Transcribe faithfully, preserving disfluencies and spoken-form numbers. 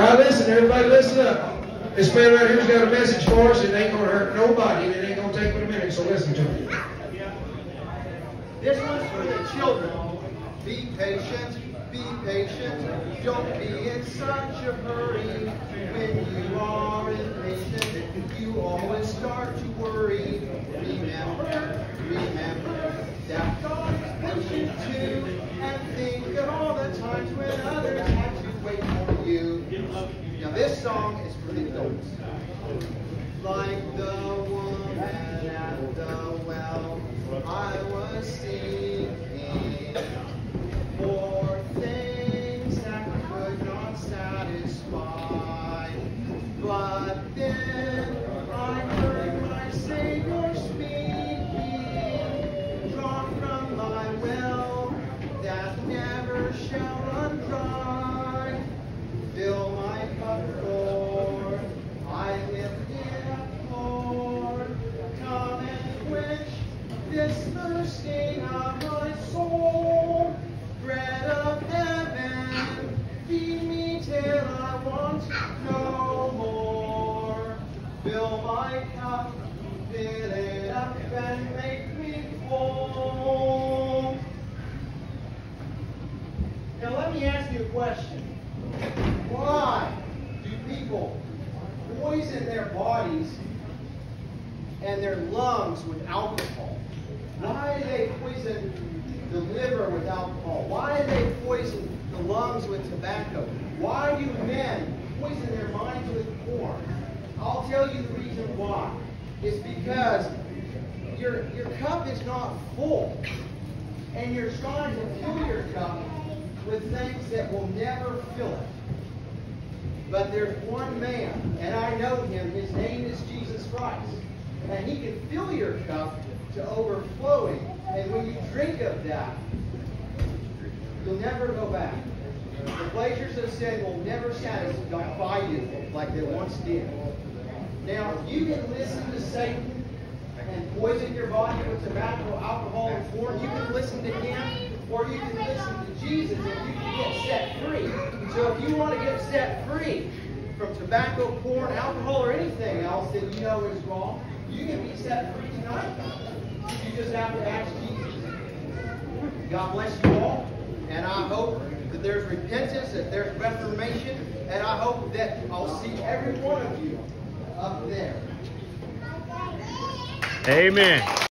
Now listen, everybody listen up. This man right here's got a message for us. It ain't going to hurt nobody, and it ain't going to take but a minute, so listen to it. This one's for the children. Be patient, be patient. Don't be in such a hurry. When you are impatient, you always start to worry. Remember, remember that God is patient too. And think of all the times when others had to wait for you. Now this song is for the adults. Like the woman at the well, I was seeking for things that could not satisfy. But then I heard my Savior speaking, draw from my well that never shall run dry. Fill my cup, Lord, I lift it up, Lord. Come and quench this thirsting of my soul. Bread of heaven, feed me till I want no more. Fill my cup, fill it up, and make me whole. Now let me ask you a question. Why do people poison their bodies and their lungs with alcohol? Why do they poison the liver with alcohol? Why do they poison the lungs with tobacco? Why do men poison their minds with porn? I'll tell you the reason why. It's because your, your cup is not full, and you're trying to fill your cup with things that will never fill it. But there's one man, and I know him. His name is Jesus Christ. And he can fill your cup to overflowing. And when you drink of that, you'll never go back. The pleasures of sin will never satisfy you like they once did. Now, you can listen to Satan and poison your body with tobacco, alcohol, and porn. You can listen to him, or you can listen to Jesus, and you can get set free. So if you want to get set free from tobacco, porn, alcohol, or anything else that you know is wrong, you can be set free tonight. You just have to ask Jesus. God bless you all, and I hope that there's repentance, that there's reformation, and I hope that I'll see every one of you up there. Amen.